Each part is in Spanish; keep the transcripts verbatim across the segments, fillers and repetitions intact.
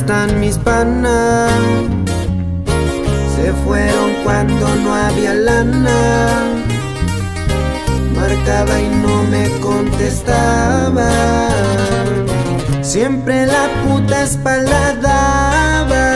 están mis panas? Se fueron cuando no había lana. Marcaba y no me contestaba. Siempre la puta espalda daba.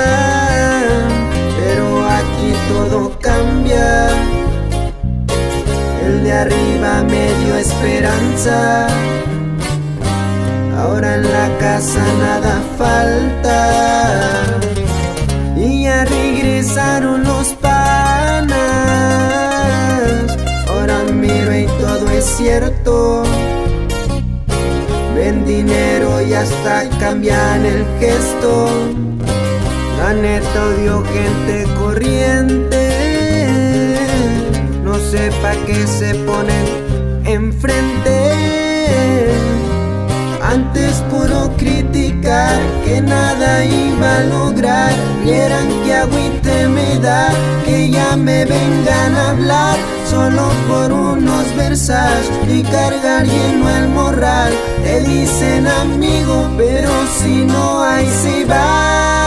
Pero aquí todo cambia. El de arriba me dio esperanza. Ahora en la casa nada falta. Y ya regresaron los panas. Ahora miro y todo es cierto. Ven dinero y hasta cambian el gesto. La neta odio gente corriente. No sé pa' qué se ponen enfrente. Antes puro criticar, que nada iba a lograr. Vieran que agüite me da, que ya me vengan a hablar. Solo por unos versas y cargar lleno el morral. Te dicen amigo, pero si no hay se va.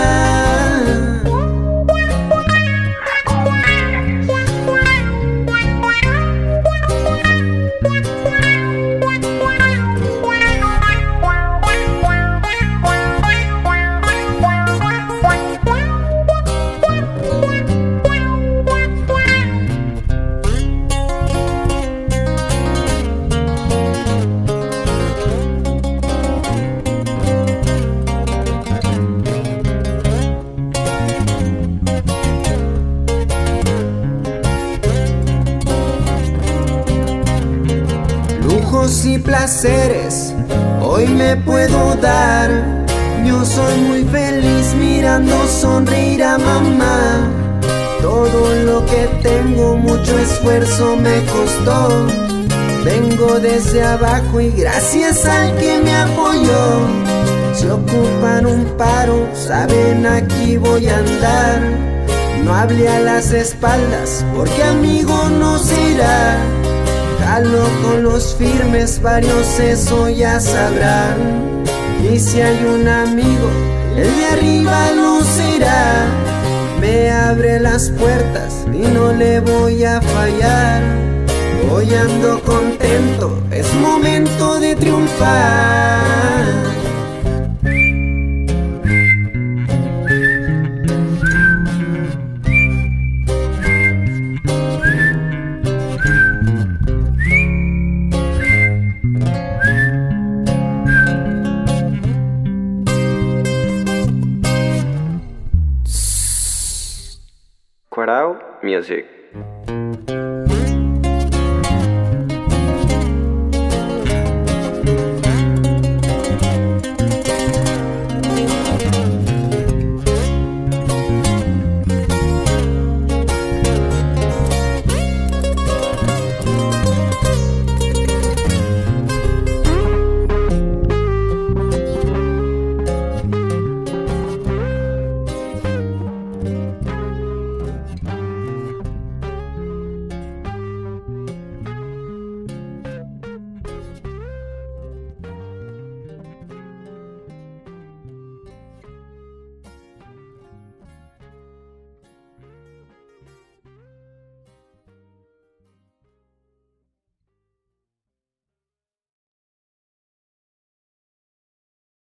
Lujos y placeres hoy me puedo dar. Yo soy muy feliz mirando sonreír a mamá. Todo lo que tengo mucho esfuerzo me costó. Vengo desde abajo y gracias al que me apoyó. Si ocupan un paro, saben aquí voy a andar. No hable a las espaldas porque amigo no será. Jalo con los firmes, varios eso ya sabrán. Y si hay un amigo, el de arriba lo será. Me abre las puertas y no le voy a fallar. Hoy ando contento, es momento de triunfar. Quarao Music.